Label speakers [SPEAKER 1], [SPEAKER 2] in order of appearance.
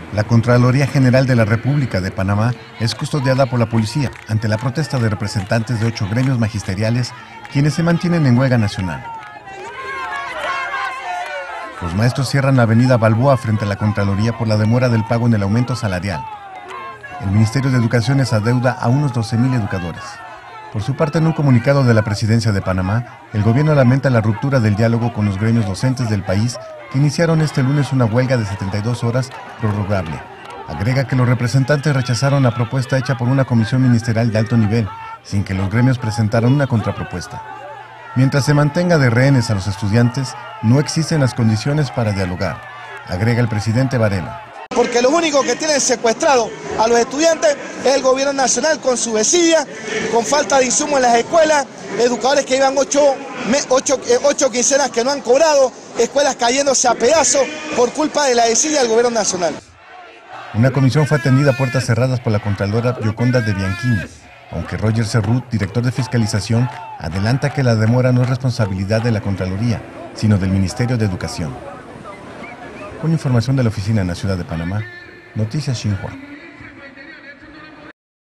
[SPEAKER 1] La Contraloría General de la República de Panamá es custodiada por la policía ante la protesta de representantes de 8 gremios magisteriales, quienes se mantienen en huelga nacional. Los maestros cierran la avenida Balboa frente a la Contraloría por la demora del pago en el aumento salarial. El Ministerio de Educación les adeuda a unos 12,000 educadores. Por su parte, en un comunicado de la Presidencia de Panamá, el gobierno lamenta la ruptura del diálogo con los gremios docentes del país que iniciaron este lunes una huelga de 72 horas prorrogable. Agrega que los representantes rechazaron la propuesta hecha por una comisión ministerial de alto nivel, sin que los gremios presentaran una contrapropuesta. Mientras se mantenga de rehenes a los estudiantes, no existen las condiciones para dialogar, agrega el presidente Varela.
[SPEAKER 2] Porque los únicos que tienen secuestrado a los estudiantes es el gobierno nacional con su desidia, con falta de insumos en las escuelas, educadores que llevan 8 quincenas que no han cobrado, escuelas cayéndose a pedazos por culpa de la desidia del gobierno nacional.
[SPEAKER 1] Una comisión fue atendida a puertas cerradas por la Contralora Gioconda de Bianchini, aunque Roger Cerrut, director de Fiscalización, adelanta que la demora no es responsabilidad de la Contraloría, sino del Ministerio de Educación. Con información de la oficina en la ciudad de Panamá, Noticias Xinhua.